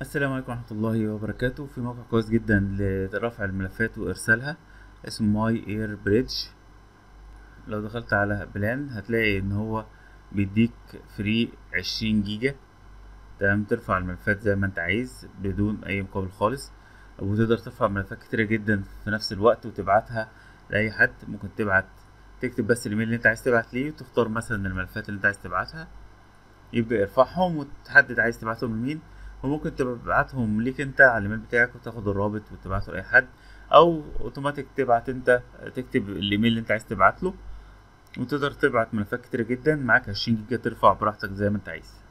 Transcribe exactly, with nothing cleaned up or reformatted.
السلام عليكم ورحمة الله وبركاته. في موقع كويس جدا لرفع الملفات وإرسالها اسمه ماي اير بريدج. لو دخلت على بلان هتلاقي ان هو بيديك فري عشرين جيجا. تمام، ترفع الملفات زي ما انت عايز بدون اي مقابل خالص، وتقدر ترفع ملفات كتيرة جدا في نفس الوقت وتبعتها لأي حد. ممكن تبعت تكتب بس الايميل اللي انت عايز تبعت ليه، وتختار مثلا الملفات اللي انت عايز تبعتها، يبدأ يرفعهم وتحدد عايز تبعتهم لمين. وممكن تبعتهم ليك انت على الايميل بتاعك وتاخد الرابط وتبعته لأي حد، او اوتوماتيك تبعت انت، تكتب الايميل اللي انت عايز تبعت له، وتقدر تبعت ملفات كتيرة جدا. معاك عشرين جيجا ترفع براحتك زي ما انت عايز.